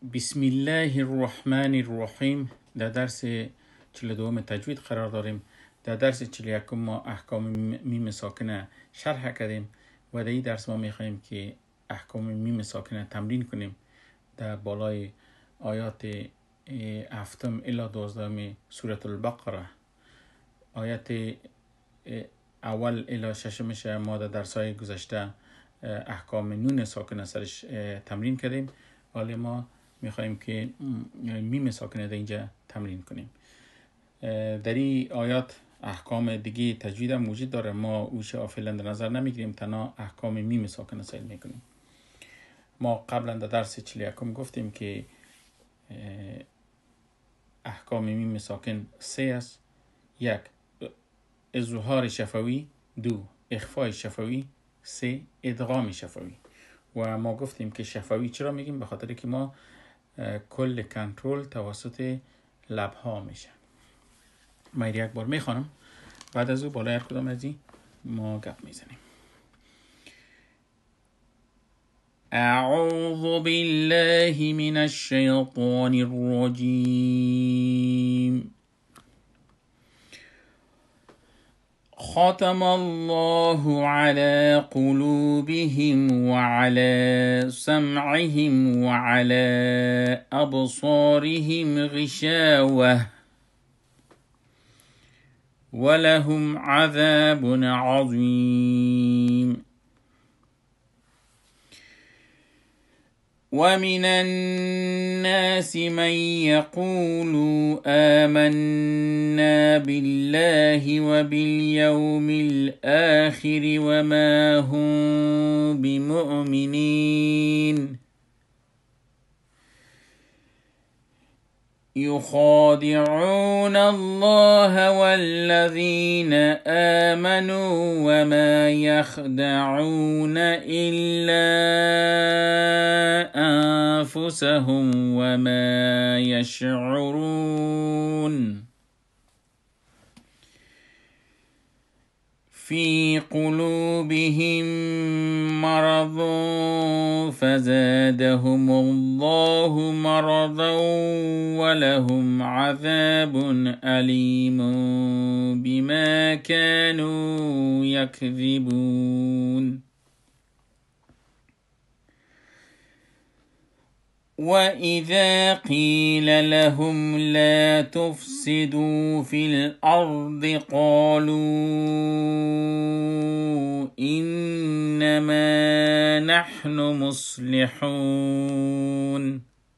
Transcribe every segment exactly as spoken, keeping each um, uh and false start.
بسم الله الرحمن الرحیم. در درس چهل و دوم تجوید قرار داریم. در درس چهل و یکم ما احکام میم ساکنه شرح کردیم و در این درس ما میخواییم که احکام میم ساکنه تمرین کنیم در بالای آیات هفتم الی دوازدهم سوره البقره. آیات اول الی ششمش ما در درس‌های گذشته احکام نون ساکنه سرش تمرین کردیم، ولی ما میخواییم که میم ساکنه در اینجا تمرین کنیم. در این آیات احکام دیگه تجوید هم موجود داره، ما اوش فعلا در نظر نمیگیریم، تنها احکام میم ساکنه سعی میکنیم. ما قبلا در درس چهل و یکم گفتیم که احکام میم ساکن سه است: یک، اظهار شفوی; دو، اخفای شفوی; سه، ادغام شفوی. و ما گفتیم که شفوی چرا میگیم؟ به خاطر که ما کل کنترل توسط لبها میشه. ما یک بار میخوانم، بعد از او بالای هر کدام از این ما گپ میزنیم. اعوذ بالله من الشیطان الرجیم. ختم الله على قلوبهم وعلى سمعهم وعلى أبصارهم غشاوة ولهم عذاب عظيم. ومن الناس من يقول آمنا بالله وباليوم الآخر وما هم بمؤمنين يخادعون الله والذين آمنوا وما يخدعون إلا أنفسهم وما يشعرون. في قلوبهم مرض فزادهم الله مرضا ولهم عذاب أليم بما كانوا يكذبون. وإذا قيل لهم لا تفسدوا في الأرض قالوا إنما نحن مصلحون.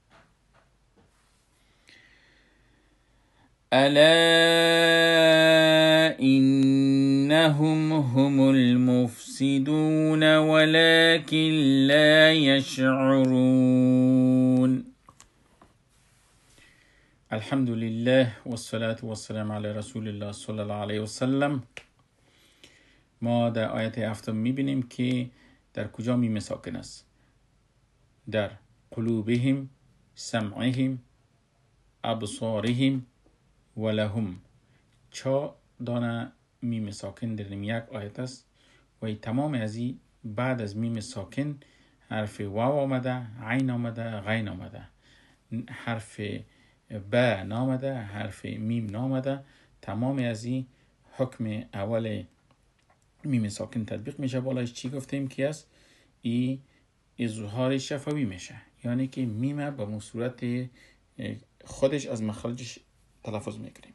ألا إنهم هم المفسدون ولكن لا يشعرون. الحمد لله والصلاة والسلام على رسول الله صلی الله علیه و سلم. ما در آیت هفتم میبینیم که در کجا میم ساکن است. در قلوبهم، سمعهم، ابصارهم و لهم. چا دانه میم ساکن در یک آیت است و تمام از این بعد از میم ساکن حرف واو آمده، عین آمده، غین آمده، حرف با نامده، حرف میم نامده. تمام از این حکم اول میم ساکن تطبیق میشه. بالایش چی گفتیم که است؟ ای اظهار شفوی میشه، یعنی که میم به صورت خودش از مخرجش تلفظ میکنیم.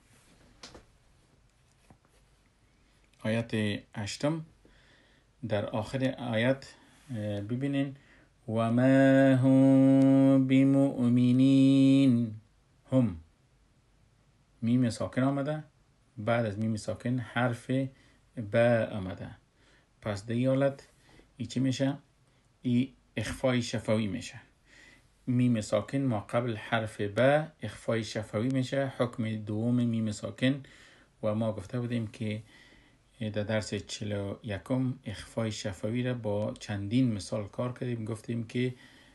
آیت هشتم، در آخر آیت ببینین و ما هم بمؤمنین. هم میم ساکن آمده، بعد از میم ساکن حرف با آمده. پس در این حالت ای چی میشه؟ ای اخفای شفوی میشه. میم ساکن ما قبل حرف با اخفای شفوی میشه، حکم دوم میم ساکن. و ما گفته بودیم که در درس چهل و یکم اخفای شفوی را با چندین مثال کار کردیم. گفتیم که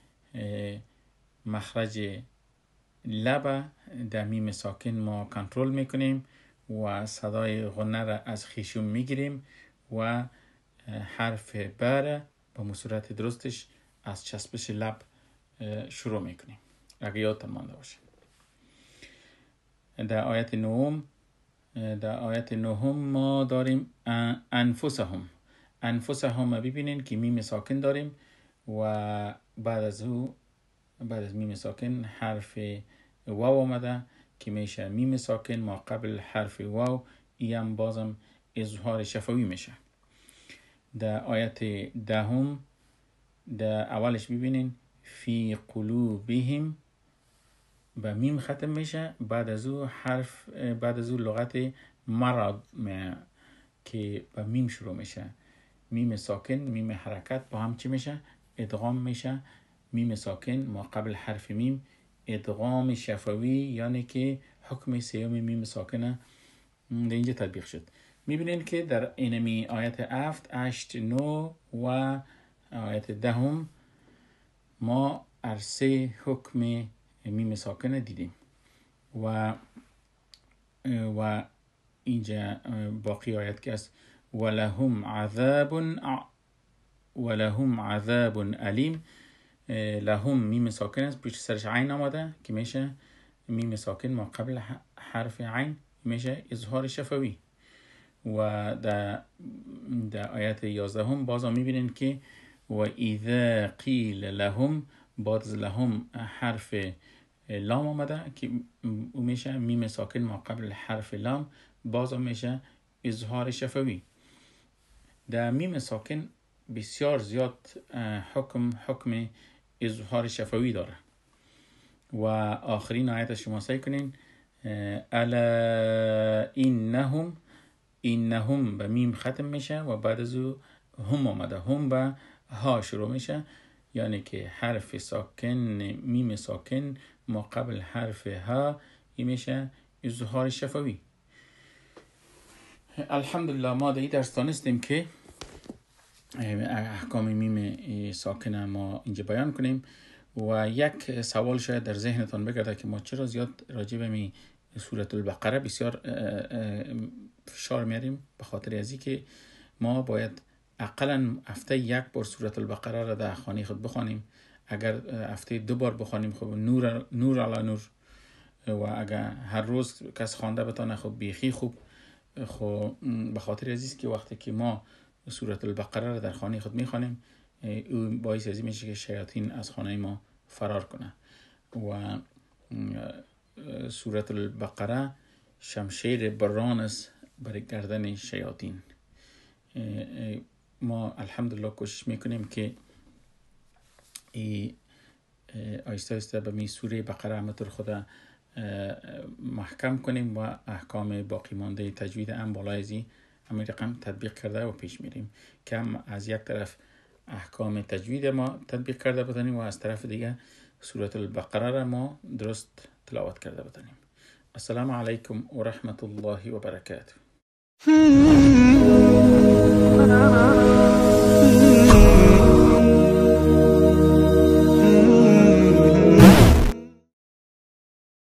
مخرج لب در میم ساکن ما کنترل میکنیم و صدای غنه را از خیشوم میگیریم و حرف با را به صورت درستش از چسبش لب شروع میکنیم. اگه یادتان مانده باشه. در آیت نهم در آیت نهم ما داریم انفسهم. انفسهم ببینین که میم ساکن داریم و بعد از او بعد از میم ساکن حرف واو آمده که میشه میم ساکن ما قبل حرف واو، ایم بازم اظهار شفوی میشه. در آیت دهم در اولش ببینین فی قلوبهم با میم ختم میشه، بعد از او حرف بعد از او لغت مرض که با میم شروع میشه، میم ساکن میم حرکت با هم چی میشه؟ ادغام میشه. میم ساکن ما قبل حرف میم ادغام شفوی، یعنی که حکم سیوم میم ساکنه در اینجا تطبیق شد. میبینین که در اینمی آیت هفت، هشت، نو و آیت دهم ما عرصه حکم میم ساکنه دیدیم و و اینجا باقی آیت که است ولهم عذاب ولهم عذاب علیم. لهم میم ساکن است، پیش سرش عین آمده که میشه میم ساکن ما قبل حرف عین میشه اظهار شفوی. و در در آیت یازده هم باز میبینین که و اذا قیل لهم، بعد لهم حرف لام آمده که میشه میم ساکن ما قبل حرف لام، باز میشه اظهار شفوی. در میم ساکن بسیار زیاد حکم حکم اظهار شفوی داره. و آخرین آیت شما سعی کنین الا اینهم، اینهم به میم ختم میشه و بعد از او هم آمده، هم به ها شروع میشه، یعنی که حرف ساکن میم ساکن ما قبل حرف ها این میشه اظهار شفوی. الحمدلله ما در این درس دانستیم که احکام میم ساکن ما اینجا بیان کنیم. و یک سوال شاید در ذهنتان بگرده که ما چرا زیاد راجع به می سوره البقره بسیار فشار میاریم؟ به خاطر ازی که ما باید اقلا هفته یک بار سوره البقره را در خانه خود بخوانیم. اگر هفته دو بار بخوانیم خب نور نور علی نور، و اگر هر روز کس خوانده بتانه خب بیخی خوب. خب به خاطر ازیست که وقتی که ما سوره البقره را در خانه خود میخوانیم او باعث ازی میشه که شیاطین از خانه ما فرار کنه. و سوره البقره شمشیر بران است برای گردن شیاطین. ما الحمدلله کوشش میکنیم که آیسته آیسته به می سوره بقره همطور خود محکم کنیم و احکام باقی مانده تجوید هم بالای ازی همه رقم تطبیق کرده و پیش میریم که هم از یک طرف احکام تجوید ما تطبیق کرده بتانیم و از طرف دیگه سوره البقره را ما درست تلاوت کرده بتانیم. السلام علیکم و رحمت الله و برکاته.